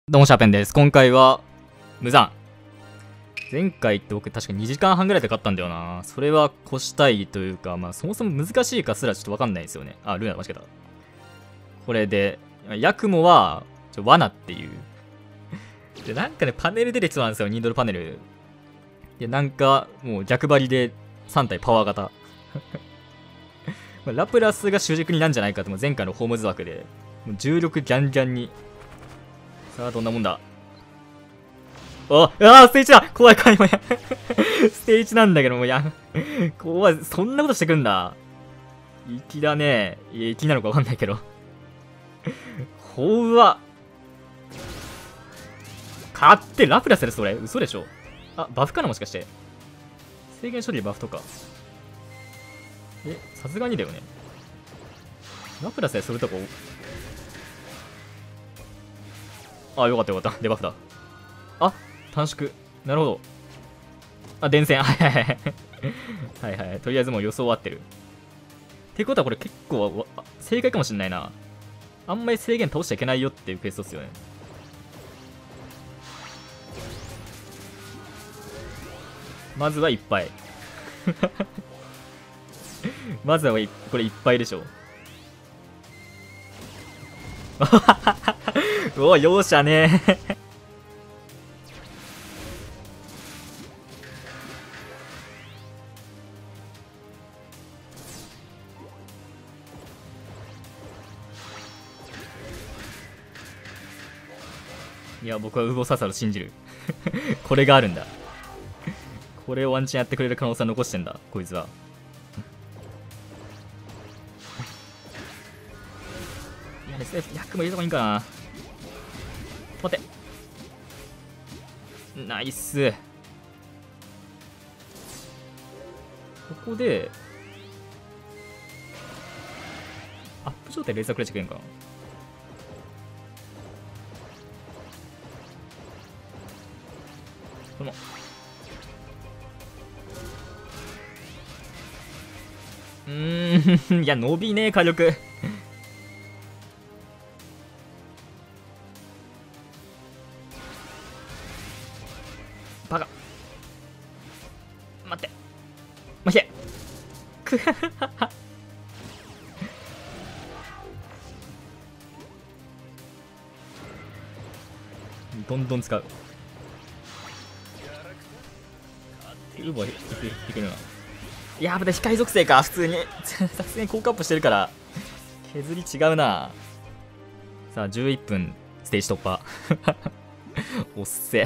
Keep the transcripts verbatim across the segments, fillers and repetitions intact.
どうもシャーペンです。今回は無残。前回って僕確かにじかんはんぐらいで勝ったんだよな。それは越したいというか、まあそもそも難しいかすらちょっとわかんないですよね。あ、ルーナ間違えた。これで、ヤクモはちょ罠っていう。で、なんかね、パネル出てきそうなんですよ、ニードルパネル。で、なんかもう逆張りでさん体パワー型。ラプラスが主軸になんじゃないかと、前回のホームズ枠で、もう重力ギャンギャンに。さあ、どんなもんだ。あ、あー、ステージだ怖い怖い怖い。ステージなんだけども、いや、怖い、そんなことしてくんだ。粋だね。いや、粋なのかわかんないけど。ほうわ。勝ってラプラスでそれ嘘でしょ。あ、バフかなもしかして。制限処理でバフとか。え、さすがにだよね。ラプラスでそれとこ。あ、よかったよかった。デバフだ。あ、短縮。なるほど。あ、電線。はいはいはい。はいはい。とりあえずもう予想は合ってる。ってことはこれ結構正解かもしんないな。あんまり制限倒しちゃいけないよっていうクエストっすよね。まずはいっぱい。まずはこれいっぱいでしょ。おい、容赦ねえ。いや、僕はウボササル信じる。これがあるんだ。これをワンチャンやってくれる可能性は残してんだ、こいつは。いや、ですね、ヤックも入れた方がいいかな。待って。ナイス。ここで、アップ状態でレーザーくれちゃいけんかな。このうーんいや伸びねえ火力。バカ待ってまひえくどんどん使う。ウーバーいけるな。いやー、また光属性か、普通に。さすがに効果アップしてるから、削り違うな。さあ、じゅういっぷん、ステージ突破。おっせ。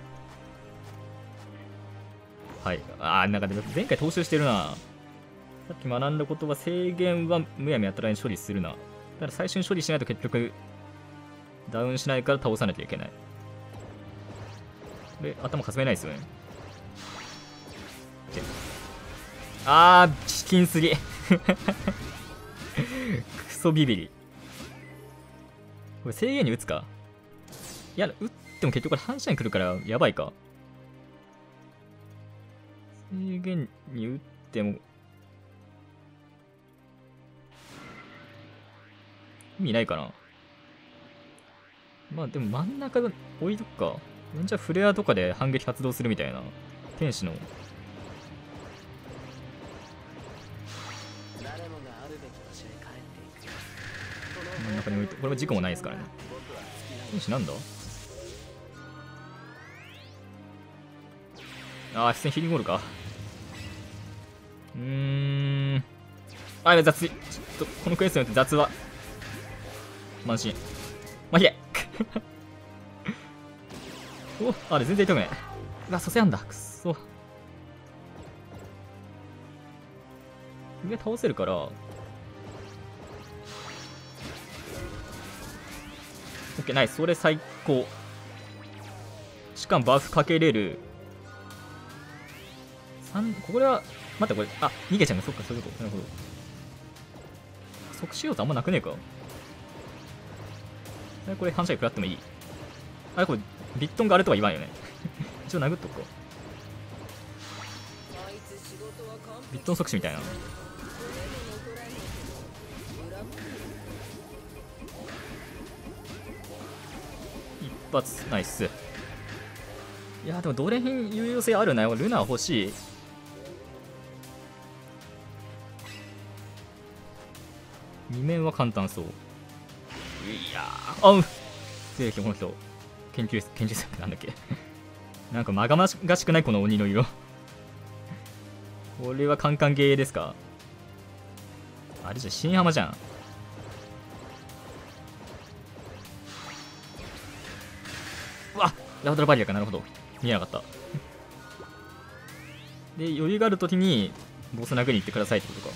はい。あー、なんかでも前回踏襲してるな。さっき学んだことは、制限はむやみやたらに処理するな。だから最初に処理しないと結局、ダウンしないから倒さなきゃいけない。で、頭かすめないですよね。あー、チキンすぎ。クソビビリ。これ制限に打つか。いや、打っても結局これ反射に来るからやばいか。制限に打っても意味ないかな。まあでも真ん中置いとくか。じゃあフレアとかで反撃発動するみたいな。天使の真ん中に置いて、これも事故もないですからね。天使なんだ。ああ、普通にヒーリングゴールか。うーん。あ、やばい、雑い。ちょっと、このクエストによって雑は。慢心。まひれお、あれ全然痛くない。うわ、蘇生あんだ。くっそ。上倒せるから。オッケー、ナイス。それ最高。しかもバフかけれる。これは、待って、これ、あ、逃げちゃうね。そっか、そういうこと。なるほど。即死要素あんまなくねえか。これ反射食らってもいい。あれ、これ、ビットンがあるとは言わんよね。一応殴っとくか。ビットン即死みたいな。 発ナイス。いやでもどれ辺有用性あるなよ。ルナ欲しい。二面は簡単そう。いやー、あうんでこの人研究研究作なんだっけなんかまがまがしくないこの鬼の色これはカンカンゲーですか。あれじゃ新浜じゃん。うわラウドラバリアか。なるほど、見えなかったで余裕があるときにボス殴りに行ってくださいってことか。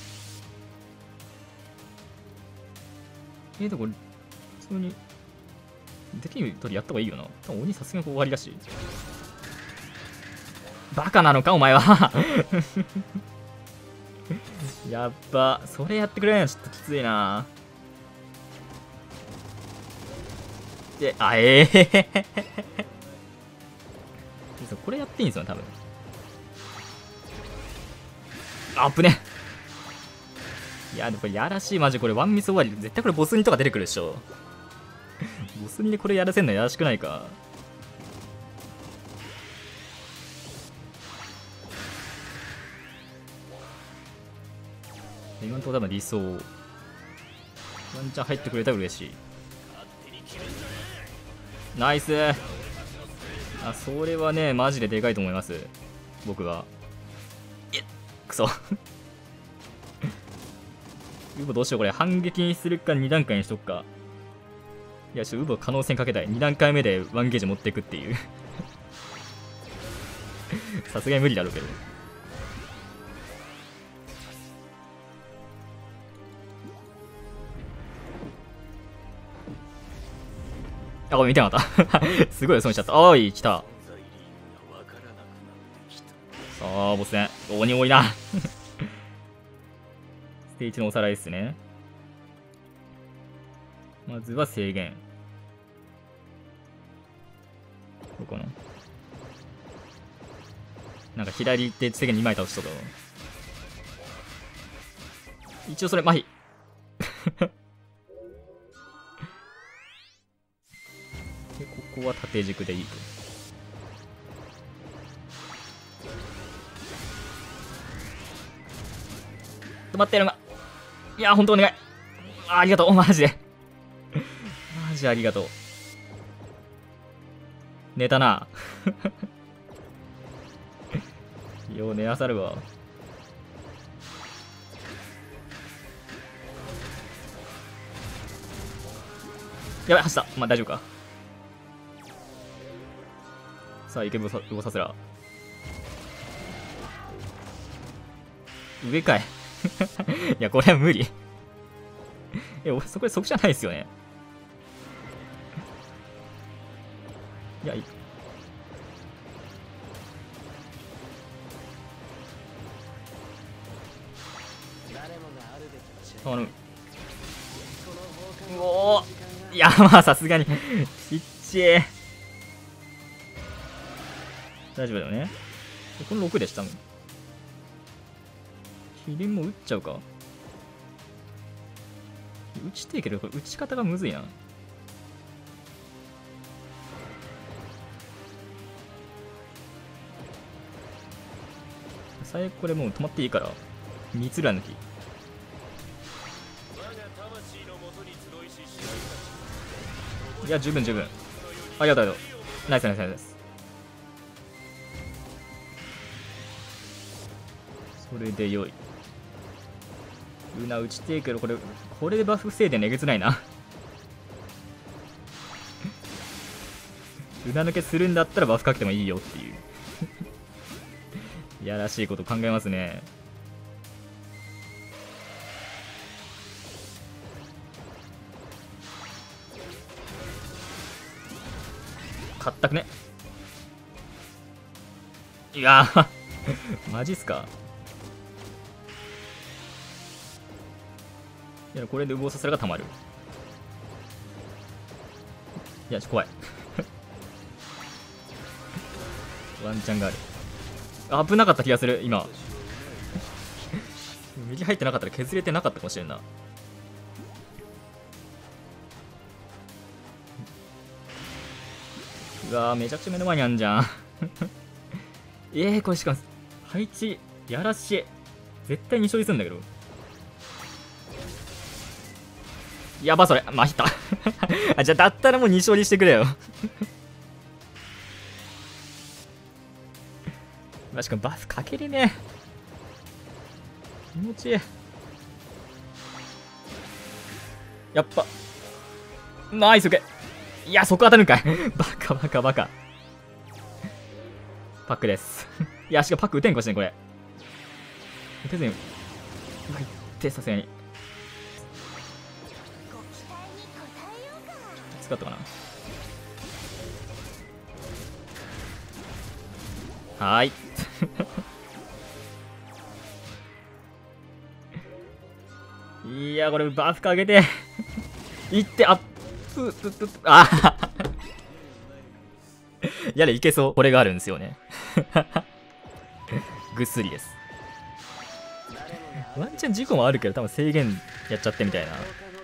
えー、でもこれ普通にできるとりやった方がいいよな。多分鬼さすがに終わりだし。バカなのかお前はやっば、それやってくれないのちょっときついな。で、あええーこれやっていいんですよね多分。あっぶね。いやでもこれやらしいマジ。これワンミス終わり絶対これボスにとか出てくるでしょボスにでこれやらせんのやらしくないか。今のところ多分理想。ワンチャン入ってくれたら嬉しい。ナイス。あそれはねマジででかいと思います僕は。えっくそウボどうしようこれ。反撃にするかに段階にしとくか。いやちょっとウボ可能性かけたい。に段階目でワンゲージ持っていくっていうさすがに無理だろうけど。あ、これ見てなかったすごい予想しちゃった。おい来た。さあボス戦鬼多いなステージのおさらいですね。まずは制限どこのなんか左手制限にまい倒しとか一応それ麻痺でここは縦軸でいいと。止まってるのがいや本当お願い。あありがとうマジでマジありがとう。寝たなよう寝あさるわ。やばい走った。まあ大丈夫か。さあ、いけぶさ、動させら。上かい。いや、これは無理。え、俺、そこで即じゃないですよね。いや、いい。頼む。うおーいや、まあ、さすがに。ちっちぇー。大丈夫だよね。このろくでした。キリンも打っちゃうか。打ちてえけど、これ打ち方がむずいな。最悪これもう止まっていいから、三つら抜き。いや、十分十分。ありがとうありがとう。ナイスナイスナイス。それでよい。ルナ打ちてえけど、これ、これでバフ防いでねげつないな。ルナ抜けするんだったらバフかけてもいいよっていう。いやらしいこと考えますね。勝ったくね。いやーマジっすか。いや、これで動させるがたまる。いや、怖いワンチャンがある。危なかった気がする今右入ってなかったら削れてなかったかもしれんな。 うわー、めちゃくちゃ目の前にあんじゃん。えー、これしかも配置やらしい。絶対に勝利するんだけど。やば、それまひったあ、じゃあだったらもうに勝利してくれよ。まあ、しかもバフかけれねえ。気持ちいい。やっぱナイス、オッケー。いや、そこ当たるんかい。バカバカバカ。パックです。いや、しかもパック打てんかもしれん、これ。打てずにうわ、いってさすがに使ったかな。はーい。いや、これバフかけていってアッププププあやれ、いけそう。これがあるんですよね。ぐっすりです。ワンチャン事故もあるけど多分制限やっちゃってみたいな。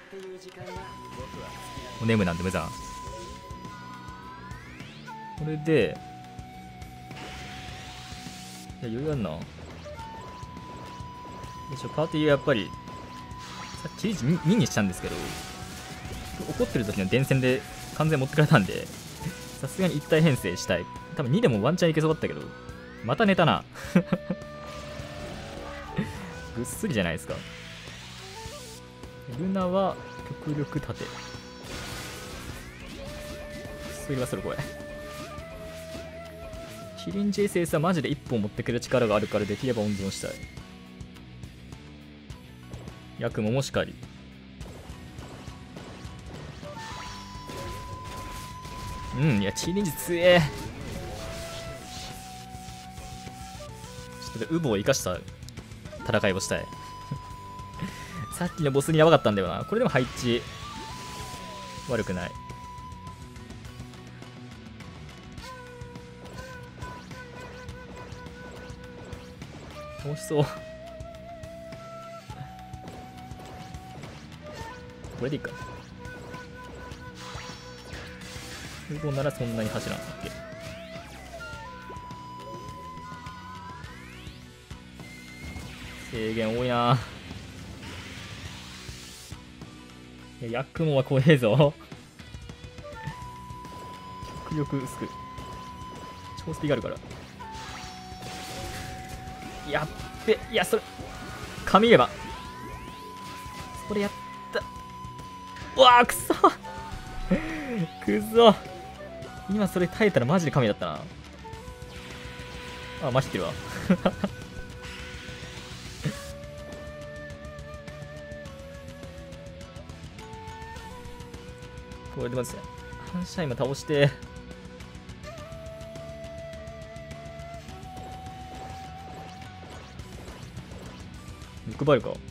お眠なんで無残。これでいや余裕あんな。よいしょ。パーティーやっぱりさっきににしたんですけど、怒ってる時の電線で完全持ってかれたんで、さすがに一体編成したい。多分にでもワンチャンいけそうだったけど、また寝たな。ぐっすりじゃないですか。ルナは極力縦。ぐっすりはそれこれ。キリン ジェイエス はマジでいっぽん持ってくる力があるからできれば温存したい。ヤクモもしかり。うん、いや、チリンジ強え。ちょっとウボを生かした戦いをしたい。さっきのボスにやばかったんだよな。これでも配置悪くない。楽しそう。これでいいか。ウボならそんなに走らん。オッケー。制限多いな。いや、ヤクモは怖えぞ。極力薄く。超スピがあるから。やっべ、いや、それ、神言えば。それやった。うわー、くそくそ。今それ耐えたらマジで神だったな。あ、麻痺ってるわ。これでまず反射今倒して欲張るか。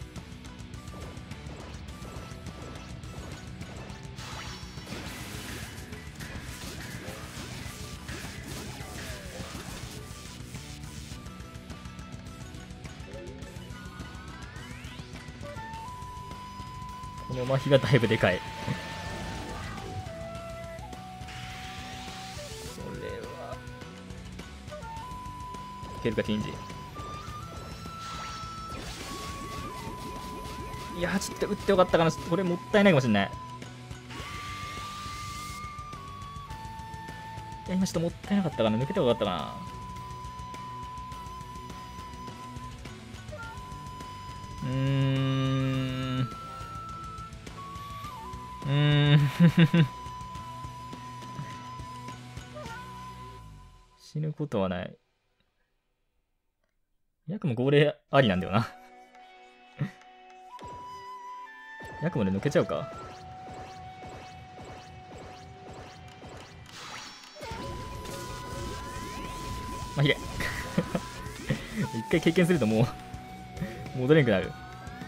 この麻痺がだいぶでかい。いけるか、ティンジ。いやー、ちょっと打ってよかったかな。ちょっとこれもったいないかもしれない。いや、今ちょっともったいなかったかな。抜けてよかったかな。うーん。うーん。死ぬことはない。ヤクも号令ありなんだよな。ヤクもで抜けちゃうか。まあ、ひれ。一回経験するともう戻れなくなる。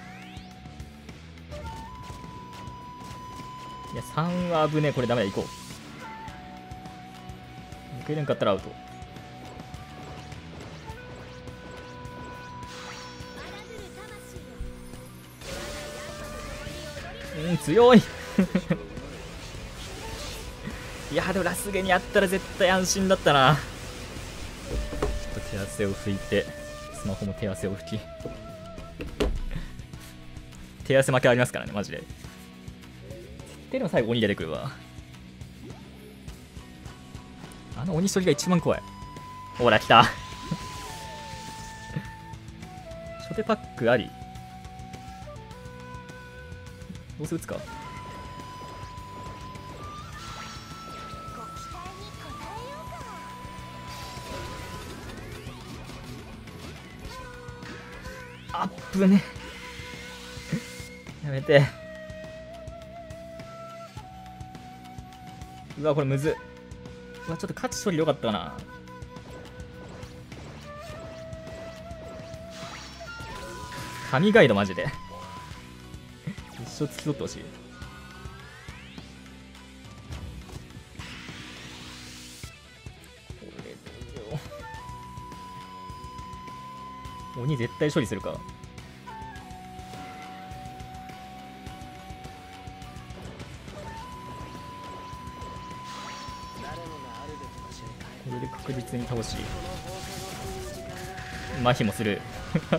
いや、さんは危ねえ。これダメだ。行こう。抜けれんかったらアウト。うん、強い。 いやでもラスゲにあったら絶対安心だったな。ちょっと手汗を拭いて、スマホも手汗を拭き手汗負けありますからねマジで。でも最後鬼出てくるわ。あの鬼処理が一番怖い。ほら来た初手パックあり。どうせ打つか。あっぶねやめて。うわこれむずっ。うわちょっと勝ち処理よかったな。神ガイドマジで一生突き取ってほしい。鬼絶対処理するか。これで確実に倒し麻痺もする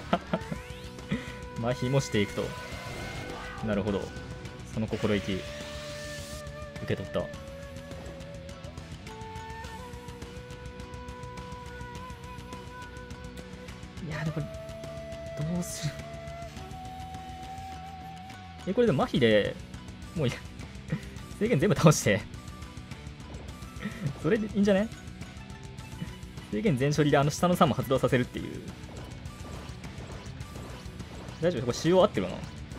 麻痺もしていくと。なるほど、その心意気受け取った。いやでもどうするえこれで麻痺でもうい制限全部倒してそれでいいんじゃね。制限全処理であの下のさんも発動させるっていう。大丈夫これ仕様合ってるの。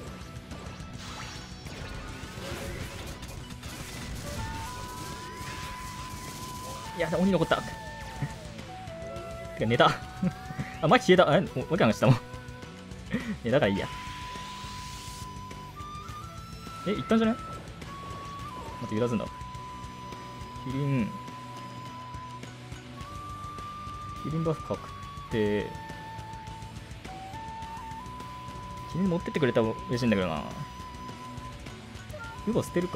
いや鬼残ったてか寝たあ麻痺消えた。あれわけなくしたもん寝たからいいや。えいったんじゃない。待って揺らすんだ。キリンキリンバフ確定。キリン持ってってくれたら嬉しいんだけどな。ウゴ捨てるか。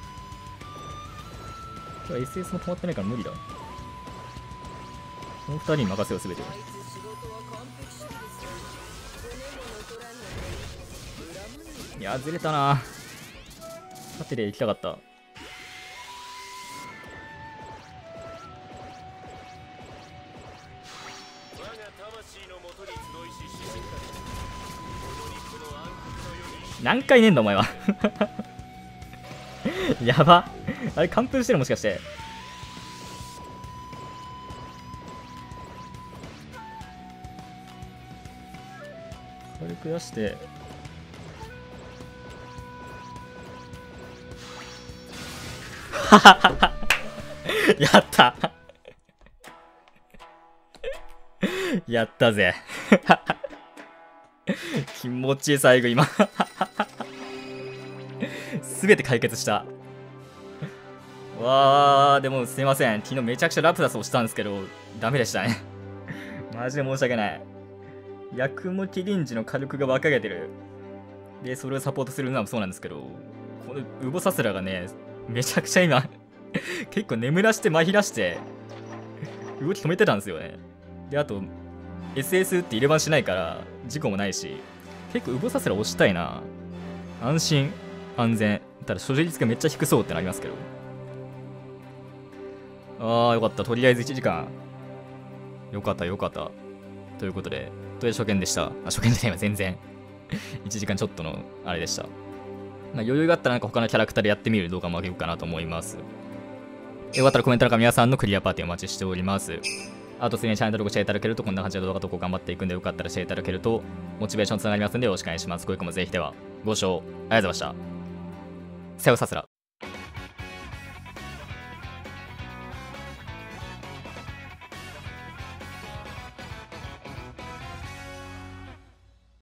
エスエス も止まってないから無理だ。このふたりに任せよう全てを。いやずれたな。縦で行きたかった。何回ねんだお前はやば。あれ完封してるもしかして。軽く出してやったやったぜ気持ちいい最後今すべて解決した。わーでもすいません、昨日めちゃくちゃラプダスをしたんですけどダメでしたねマジで申し訳ない。ヤクモキリンジの火力が若返ってる。でそれをサポートするのはそうなんですけど、このウボサスラがねめちゃくちゃ今結構眠らしてまひらして動き止めてたんですよね。であと エスエス って入れ番しないから事故もないし、結構ウボサスラ押したいな。安心安全。ただ所持率がめっちゃ低そうってなりますけど。あーよかった、とりあえずいちじかんよかったよかった。ということでとりあえず初見でした。あ初見じゃないわ全然いちじかんちょっとのあれでした。まあ、余裕があったらなんか他のキャラクターでやってみる動画もあげようかなと思います。よかったらコメント欄から皆さんのクリアパーティーお待ちしております。あと、すでにチャンネル登録していただけるとこんな感じの動画投稿頑張っていくんで、よかったらしていただけるとモチベーションつながりますんでよろしくお願いします。ご意見もぜひではご視聴ありがとうございました。さようさすら。